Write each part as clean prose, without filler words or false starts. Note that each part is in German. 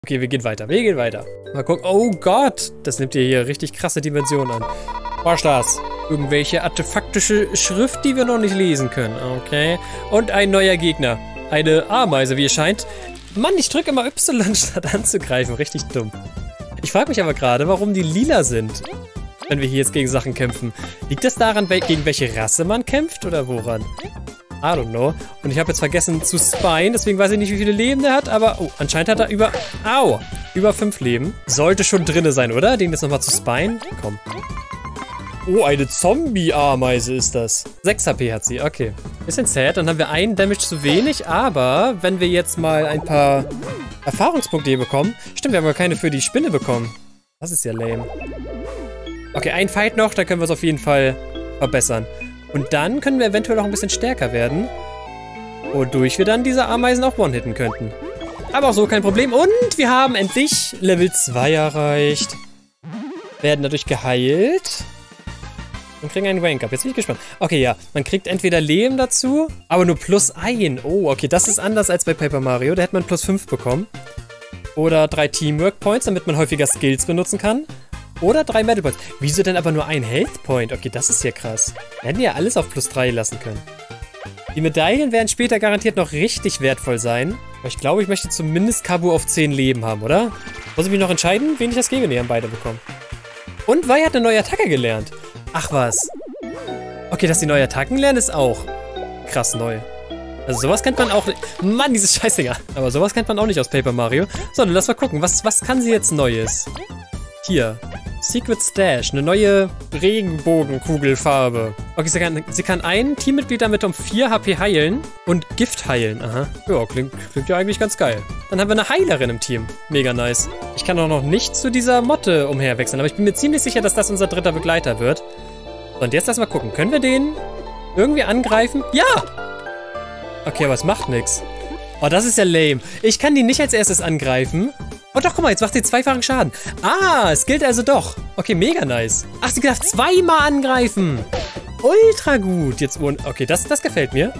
Okay, wir gehen weiter. Wir gehen weiter. Mal gucken. Oh Gott, das nimmt hier richtig krasse Dimensionen an. Was ist das? Irgendwelche artefaktische Schrift, die wir noch nicht lesen können. Okay. Und ein neuer Gegner. Eine Ameise, wie es scheint. Mann, ich drücke immer Y statt anzugreifen. Richtig dumm. Ich frage mich aber gerade, warum die lila sind, wenn wir hier jetzt gegen Sachen kämpfen. Liegt das daran, gegen welche Rasse man kämpft oder woran? I don't know. Und ich habe jetzt vergessen zu spyen, deswegen weiß ich nicht, wie viele Leben der hat, aber oh, anscheinend hat er über 5 Leben. Sollte schon drinne sein, oder? Den jetzt nochmal zu spyen? Komm. Oh, eine Zombie-Ameise ist das. 6 HP hat sie, okay. Bisschen sad, dann haben wir einen Damage zu wenig, aber wenn wir jetzt mal ein paar Erfahrungspunkte hier bekommen. Stimmt, wir haben aber keine für die Spinne bekommen. Das ist ja lame. Okay, ein Fight noch, da können wir es auf jeden Fall verbessern. Und dann können wir eventuell auch ein bisschen stärker werden, wodurch wir dann diese Ameisen auch one-hitten könnten. Aber auch so kein Problem. Und wir haben endlich Level 2 erreicht. Werden dadurch geheilt. Und kriegen einen Rank-Up. Jetzt bin ich gespannt. Okay, ja. Man kriegt entweder Leben dazu, aber nur +1. Oh, okay. Das ist anders als bei Paper Mario. Da hätte man +5 bekommen. Oder 3 Teamwork-Points, damit man häufiger Skills benutzen kann. Oder 3 Medal Points. Wieso denn aber nur ein Health Point? Okay, das ist ja krass. Wir hätten ja alles auf +3 lassen können. Die Medaillen werden später garantiert noch richtig wertvoll sein. Aber ich glaube, ich möchte zumindest Kabu auf 10 Leben haben, oder? Muss ich mich noch entscheiden, wen ich das gebe? Nee, haben beide bekommen. Und Vi hat eine neue Attacke gelernt. Ach was. Okay, dass die neue Attacken lernen, ist auch krass neu. Also sowas kennt man auch nicht. Mann, dieses Scheißdinger. Aber sowas kennt man auch nicht aus Paper Mario. So, dann lass mal gucken. Was kann sie jetzt Neues? Hier. Secret Stash, eine neue Regenbogenkugelfarbe. Okay, sie kann ein Teammitglied damit um 4 HP heilen und Gift heilen. Aha. Ja, klingt ja eigentlich ganz geil. Dann haben wir eine Heilerin im Team. Mega nice. Ich kann auch noch nicht zu dieser Motte umherwechseln, aber ich bin mir ziemlich sicher, dass das unser dritter Begleiter wird. So, und jetzt lass mal gucken. Können wir den irgendwie angreifen? Ja! Okay, aber es macht nichts. Oh, das ist ja lame. Ich kann die nicht als erstes angreifen. Oh doch, guck mal, jetzt macht sie zweifachen Schaden. Ah, es gilt also doch. Okay, mega nice. Ach, sie darf zweimal angreifen. Ultra gut. Jetzt, okay, das gefällt mir.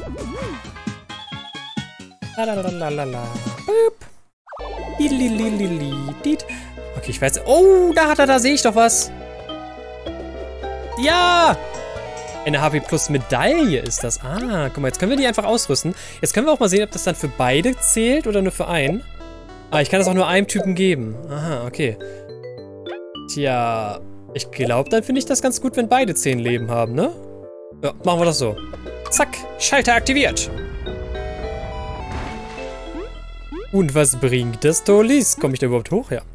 Lalalala. Okay, ich weiß. Oh, da sehe ich doch was. Ja! Eine HP plus Medaille ist das. Ah, guck mal, jetzt können wir die einfach ausrüsten. Jetzt können wir auch mal sehen, ob das dann für beide zählt oder nur für einen. Ah, ich kann das auch nur einem Typen geben. Aha, okay. Tja, ich glaube, dann finde ich das ganz gut, wenn beide 10 Leben haben, ne? Ja, machen wir das so. Zack, Schalter aktiviert. Und was bringt das, Tolis? Komme ich da überhaupt hoch? Ja.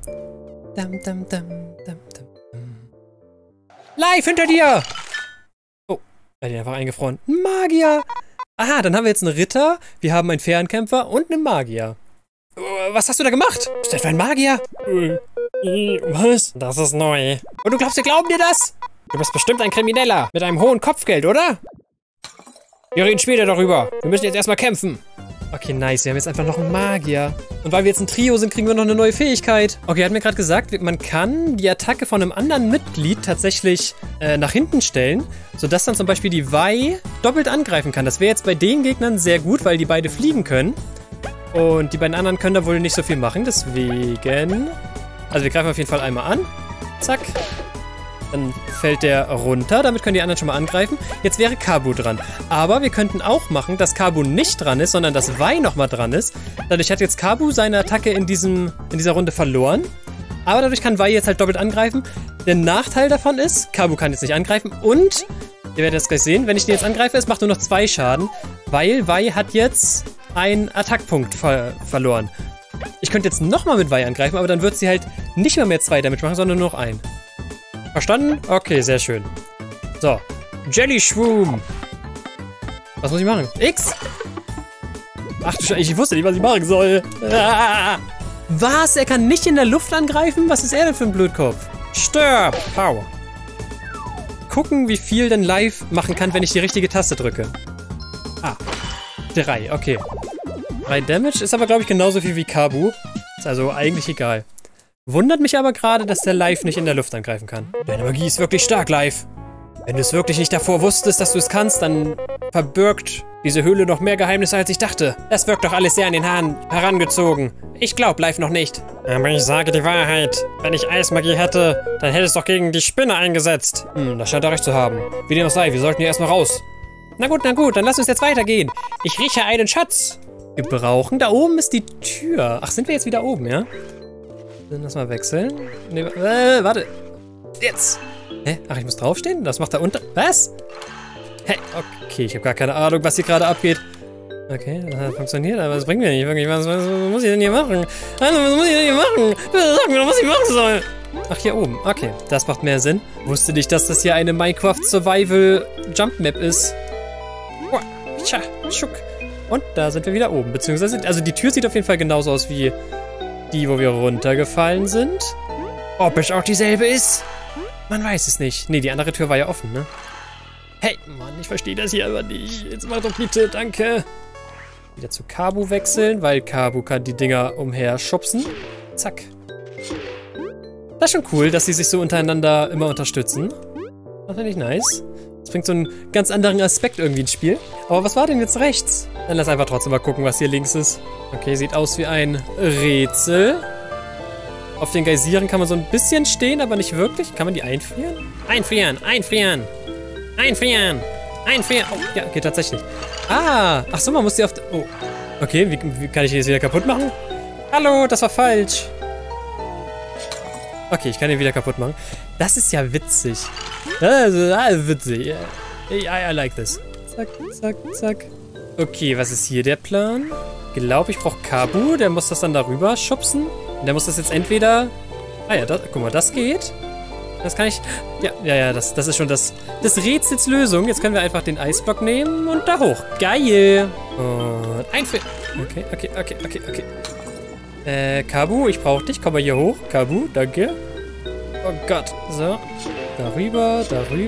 Live hinter dir! Oh, er hat ihn einfach eingefroren. Magier! Aha, dann haben wir jetzt einen Ritter, wir haben einen Fernkämpfer und einen Magier. Was hast du da gemacht? Bist du etwa ein Magier? Was? Das ist neu. Und du glaubst, wir glauben dir das? Du bist bestimmt ein Krimineller mit einem hohen Kopfgeld, oder? Wir reden später darüber. Wir müssen jetzt erstmal kämpfen. Okay, nice. Wir haben jetzt einfach noch einen Magier. Und weil wir jetzt ein Trio sind, kriegen wir noch eine neue Fähigkeit. Okay, er hat mir gerade gesagt, man kann die Attacke von einem anderen Mitglied tatsächlich nach hinten stellen, sodass dann zum Beispiel die Vi doppelt angreifen kann. Das wäre jetzt bei den Gegnern sehr gut, weil die beide fliegen können. Und die beiden anderen können da wohl nicht so viel machen, deswegen... Also wir greifen auf jeden Fall einmal an. Zack. Dann fällt der runter, damit können die anderen schon mal angreifen. Jetzt wäre Kabu dran. Aber wir könnten auch machen, dass Kabu nicht dran ist, sondern dass Vi nochmal dran ist. Dadurch hat jetzt Kabu seine Attacke in dieser Runde verloren. Aber dadurch kann Vi jetzt halt doppelt angreifen. Der Nachteil davon ist, Kabu kann jetzt nicht angreifen und... Ihr werdet das gleich sehen, wenn ich den jetzt angreife, es macht nur noch 2 Schaden, weil Vi hat jetzt einen Attackpunkt verloren. Ich könnte jetzt nochmal mit Vi angreifen, aber dann wird sie halt nicht mehr 2 Damage machen, sondern nur noch 1. Verstanden? Okay, sehr schön. So, Jelly Shroom. Was muss ich machen? X? Ach du Scheiße, ich wusste nicht, was ich machen soll. Ah. Was? Er kann nicht in der Luft angreifen? Was ist er denn für ein Blödkopf? Stirb! Power. Gucken, wie viel denn live machen kann, wenn ich die richtige Taste drücke. Ah, 3, okay. 3 Damage ist aber, glaube ich, genauso viel wie Kabu. Ist also eigentlich egal. Wundert mich aber gerade, dass der Live nicht in der Luft angreifen kann. Deine Magie ist wirklich stark, Live. Wenn du es wirklich nicht davor wusstest, dass du es kannst, dann verbirgt diese Höhle noch mehr Geheimnisse, als ich dachte. Das wirkt doch alles sehr an den Haaren herangezogen. Ich glaub live noch nicht. Aber ich sage die Wahrheit. Wenn ich Eismagie hätte, dann hätte es doch gegen die Spinne eingesetzt. Das scheint er recht zu haben. Wie dem auch sei, wir sollten hier erstmal raus. Na gut, dann lass uns jetzt weitergehen. Ich rieche einen Schatz. Wir brauchen, da oben ist die Tür. Ach, sind wir jetzt wieder oben, ja? Dann lass mal wechseln. Nee, warte. Jetzt. Hä? Ach, ich muss draufstehen? Das macht da unten. Was? Hä? Okay, ich habe gar keine Ahnung, was hier gerade abgeht. Okay, das hat funktioniert, aber das bringt mir nicht wirklich. Was muss ich denn hier machen? Also, was muss ich denn hier machen? Sag mir doch, was ich machen soll. Ach, hier oben. Okay, das macht mehr Sinn. Wusste nicht, dass das hier eine Minecraft Survival Jump Map ist. Tja, schuck. Und da sind wir wieder oben. Beziehungsweise, also die Tür sieht auf jeden Fall genauso aus wie die, wo wir runtergefallen sind. Ob es auch dieselbe ist? Man weiß es nicht. Nee, die andere Tür war ja offen, ne? Hey, Mann, ich verstehe das hier aber nicht. Jetzt mach doch bitte, danke. Wieder zu Kabu wechseln, weil Kabu kann die Dinger umherschubsen. Zack. Das ist schon cool, dass sie sich so untereinander immer unterstützen. Das finde ich nice. Das bringt so einen ganz anderen Aspekt irgendwie ins Spiel. Aber was war denn jetzt rechts? Dann lass einfach trotzdem mal gucken, was hier links ist. Okay, sieht aus wie ein Rätsel. Auf den Geysiren kann man so ein bisschen stehen, aber nicht wirklich. Kann man die einfrieren? Einfrieren, einfrieren, einfrieren, einfrieren. Oh, ja, geht tatsächlich. Ah, ach so, man muss die auf... Oh, okay, wie kann ich die jetzt wieder kaputt machen? Hallo, das war falsch. Okay, ich kann den wieder kaputt machen. Das ist ja witzig. Das ist witzig. I like this. Zack, zack, zack. Okay, was ist hier der Plan? Ich glaube, ich brauche Kabu. Der muss das dann darüber schubsen. Und der muss das jetzt entweder... Ah ja, guck mal, das geht. Das kann ich... Ja, das ist schon das Rätsels Lösung. Jetzt können wir einfach den Eisblock nehmen und da hoch. Geil. Und einfrieren. Okay. Kabu, ich brauche dich. Komm mal hier hoch. Kabu, danke. Oh Gott. So. Darüber.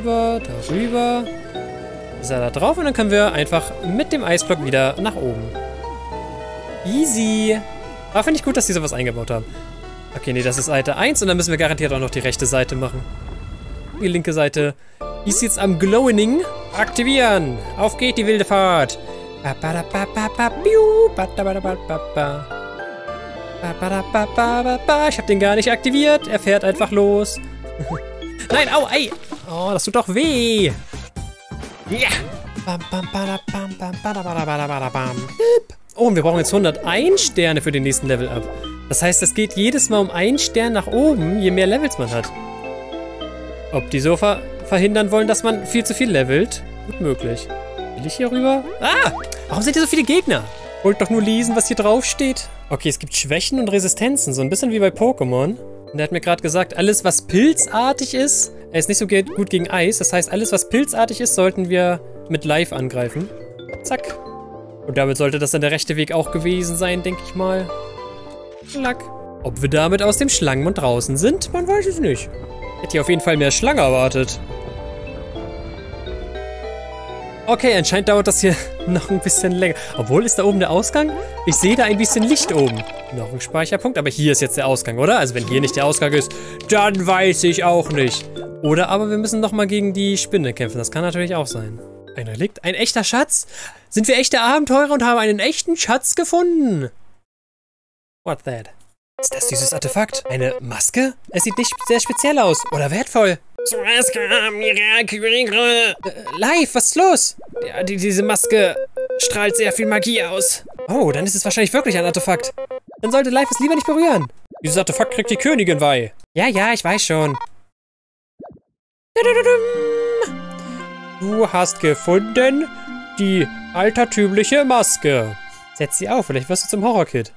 Ist er da drauf und dann können wir einfach mit dem Eisblock wieder nach oben. Easy. Aber finde ich gut, dass die sowas eingebaut haben. Okay, nee, das ist Seite 1 und dann müssen wir garantiert auch noch die rechte Seite machen. Die linke Seite ist jetzt am Glowing. Aktivieren. Auf geht die wilde Fahrt. Ich habe den gar nicht aktiviert. Er fährt einfach los. Nein, au, ey. Oh, das tut doch weh. Ja. Oh, und wir brauchen jetzt 101 Sterne für den nächsten Level up. Das heißt, es geht jedes Mal um 1 Stern nach oben, je mehr Levels man hat. Ob die so verhindern wollen, dass man viel zu viel levelt? Gut möglich. Will ich hier rüber? Ah! Warum sind hier so viele Gegner? Wollt doch nur lesen, was hier drauf steht. Okay, es gibt Schwächen und Resistenzen, so ein bisschen wie bei Pokémon. Und er hat mir gerade gesagt, alles, was pilzartig ist, er ist nicht so gut gegen Eis. Das heißt, alles, was pilzartig ist, sollten wir mit Live angreifen. Zack. Und damit sollte das dann der rechte Weg auch gewesen sein, denke ich mal. Klack. Ob wir damit aus dem Schlangenmund draußen sind, man weiß es nicht. Hätte hier auf jeden Fall mehr Schlange erwartet. Okay, anscheinend dauert das hier noch ein bisschen länger. Obwohl, ist da oben der Ausgang? Ich sehe da ein bisschen Licht oben. Noch ein Speicherpunkt, aber hier ist jetzt der Ausgang, oder? Also wenn hier nicht der Ausgang ist, dann weiß ich auch nicht. Oder aber wir müssen nochmal gegen die Spinne kämpfen. Das kann natürlich auch sein. Ein Relikt? Ein echter Schatz? Sind wir echte Abenteurer und haben einen echten Schatz gefunden? What that? Ist das dieses Artefakt? Eine Maske? Es sieht nicht sehr speziell aus. Oder wertvoll. Live, was ist los? Ja, diese Maske strahlt sehr viel Magie aus. Oh, dann ist es wahrscheinlich wirklich ein Artefakt. Dann sollte Live es lieber nicht berühren. Dieses Artefakt kriegt die Königin bei. Ja, ich weiß schon. Du hast gefunden die altertümliche Maske. Setz sie auf, vielleicht wirst du zum Horrorkid.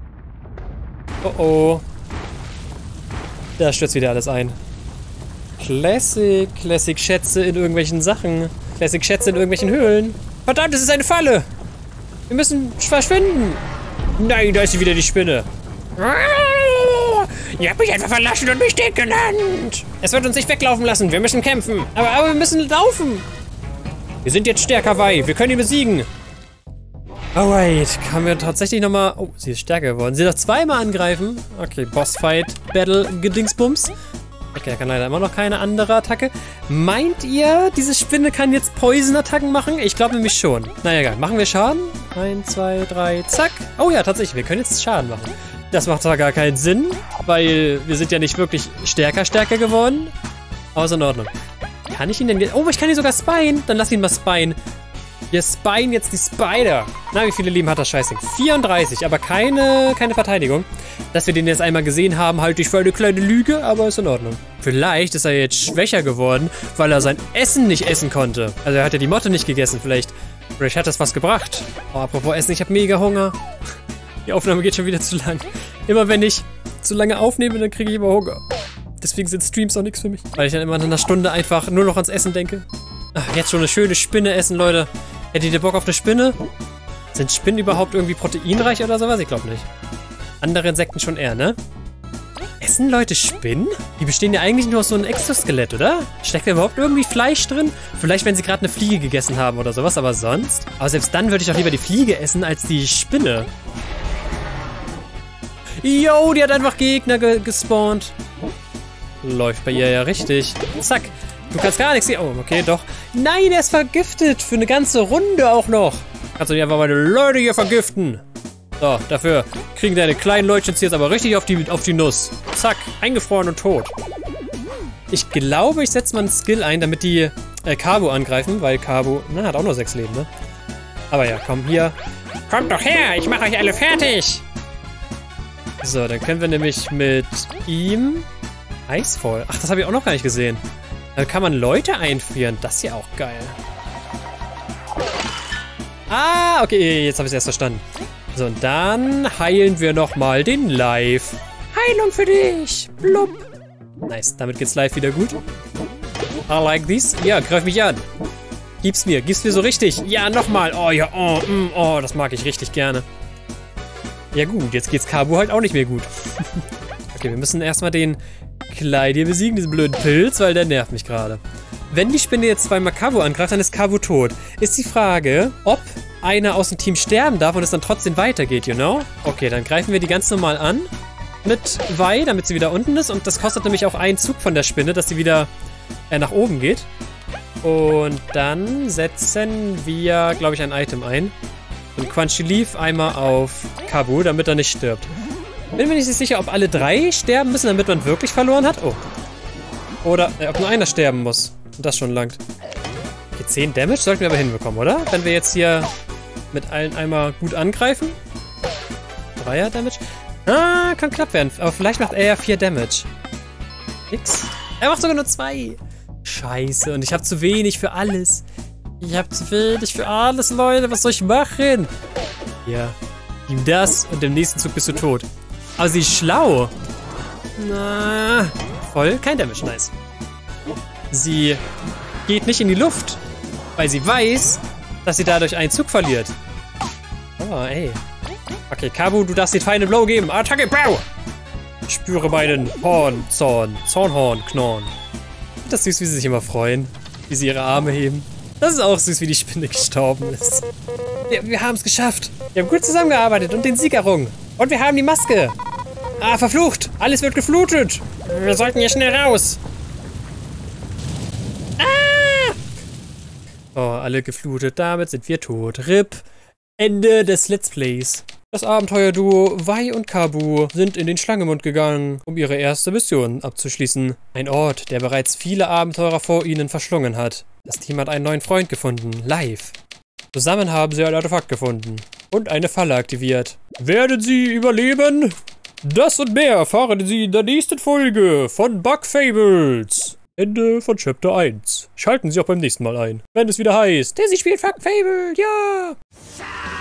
Oh. Da stürzt wieder alles ein. Classic Schätze in irgendwelchen Sachen. Classic Schätze in irgendwelchen Höhlen. Verdammt, es ist eine Falle. Wir müssen verschwinden. Nein, da ist sie wieder, die Spinne. Ihr habt mich einfach verlassen und mich dick genannt. Es wird uns nicht weglaufen lassen. Wir müssen kämpfen. Aber wir müssen laufen. Wir sind jetzt stärker, Wei. Wir können ihn besiegen. Oh wait, kann wir tatsächlich nochmal... Oh, sie ist stärker geworden. Sie darf zweimal angreifen. Okay, Bossfight, Battle, Gedingsbums. Okay, er kann leider immer noch keine andere Attacke. Meint ihr, diese Spinne kann jetzt Poison-Attacken machen? Ich glaube nämlich schon. Naja, egal. Machen wir Schaden? 1, 2, 3, zack. Oh ja, tatsächlich. Wir können jetzt Schaden machen. Das macht zwar gar keinen Sinn, weil wir sind ja nicht wirklich stärker geworden. Aber ist in Ordnung. Kann ich ihn denn jetzt... Oh, ich kann ihn sogar spyen. Dann lass ihn mal spyen. Wir spyen jetzt die Spider. Na, wie viele Leben hat das Scheißding? 34, aber keine Verteidigung. Dass wir den jetzt einmal gesehen haben, halte ich für eine kleine Lüge, aber ist in Ordnung. Vielleicht ist er jetzt schwächer geworden, weil er sein Essen nicht essen konnte. Also er hat ja die Motte nicht gegessen. Vielleicht hat das was gebracht. Oh, apropos Essen, ich habe mega Hunger. Die Aufnahme geht schon wieder zu lang. Immer wenn ich zu lange aufnehme, dann kriege ich immer Hunger. Deswegen sind Streams auch nichts für mich. Weil ich dann immer in einer Stunde einfach nur noch ans Essen denke. Ach, jetzt schon eine schöne Spinne essen, Leute. Hättet ihr Bock auf eine Spinne? Sind Spinnen überhaupt irgendwie proteinreich oder sowas? Ich glaube nicht. Andere Insekten schon eher, ne? Essen Leute Spinnen? Die bestehen ja eigentlich nur aus so einem Exoskelett, oder? Steckt da überhaupt irgendwie Fleisch drin? Vielleicht, wenn sie gerade eine Fliege gegessen haben oder sowas, aber sonst? Aber selbst dann würde ich doch lieber die Fliege essen als die Spinne. Yo, die hat einfach Gegner gespawnt. Läuft bei ihr ja richtig. Zack. Du kannst gar nichts sehen. Oh, okay, doch. Nein, er ist vergiftet. Für eine ganze Runde auch noch. Kannst du nicht einfach meine Leute hier vergiften? So, dafür kriegen deine kleinen Leutchen jetzt aber richtig auf die Nuss. Zack, eingefroren und tot. Ich glaube, ich setze mal einen Skill ein, damit die Kabu angreifen, weil Kabu, hat auch nur 6 Leben, ne? Aber ja, komm, hier. Kommt doch her, ich mache euch alle fertig. So, dann können wir nämlich mit ihm Eisfall. Ach, das habe ich auch noch gar nicht gesehen. Da kann man Leute einfrieren. Das ist ja auch geil. Ah, okay, jetzt habe ich es erst verstanden. So, und dann heilen wir nochmal den Live. Heilung für dich. Blub. Nice, damit geht's live wieder gut. I like this. Ja, greif mich an. Gib's mir so richtig. Ja, nochmal. Oh, ja, oh, das mag ich richtig gerne. Ja gut, jetzt geht's Kabu halt auch nicht mehr gut. Okay, wir müssen erstmal den Kleid hier besiegen, diesen blöden Pilz, weil der nervt mich gerade. Wenn die Spinne jetzt zweimal Kabu angreift, dann ist Kabu tot. Ist die Frage, ob einer aus dem Team sterben darf und es dann trotzdem weitergeht, you know? Okay, dann greifen wir die ganz normal an. Mit Vi, damit sie wieder unten ist. Und das kostet nämlich auch einen Zug von der Spinne, dass sie wieder nach oben geht. Und dann setzen wir, glaube ich, ein Item ein. Und Quanchy Leaf einmal auf Kabu, damit er nicht stirbt. Bin mir nicht sicher, ob alle 3 sterben müssen, damit man wirklich verloren hat. Oh. Oder ob nur einer sterben muss. Und das schon langt. Okay, 10 Damage sollten wir aber hinbekommen, oder? Wenn wir jetzt hier mit allen einmal gut angreifen. 3er Damage. Ah, kann knapp werden. Aber vielleicht macht er ja 4 Damage. Nix. Er macht sogar nur 2. Scheiße. Und ich habe zu wenig für alles. Ich habe zu wenig für alles, Leute. Was soll ich machen? Ja. Ihm das und im nächsten Zug bist du tot. Aber sie ist schlau. Na, voll. Kein Damage. Nice. Sie geht nicht in die Luft, weil sie weiß, dass sie dadurch einen Zug verliert. Oh, ey. Okay, Kabu, du darfst den Final Blow geben. Attacke, Bau! Ich spüre meinen Zornhorn, Knorn. Das ist süß, wie sie sich immer freuen. Wie sie ihre Arme heben. Das ist auch süß, wie die Spinne gestorben ist. Wir haben es geschafft. Wir haben gut zusammengearbeitet und den Sieg errungen. Und wir haben die Maske. Ah, verflucht. Alles wird geflutet. Wir sollten hier schnell raus. Ah! Oh, alle geflutet. Damit sind wir tot. RIP. Ende des Let's Plays. Das Abenteuerduo Vi und Kabu sind in den Schlangenmund gegangen, um ihre erste Mission abzuschließen. Ein Ort, der bereits viele Abenteurer vor ihnen verschlungen hat. Das Team hat einen neuen Freund gefunden, Live. Zusammen haben sie ein Artefakt gefunden und eine Falle aktiviert. Werden sie überleben? Das und mehr erfahren Sie in der nächsten Folge von Bug Fables. Ende von Chapter 1. Schalten Sie auch beim nächsten Mal ein, wenn es wieder heißt, Dizzy spielt Bug Fable, ja!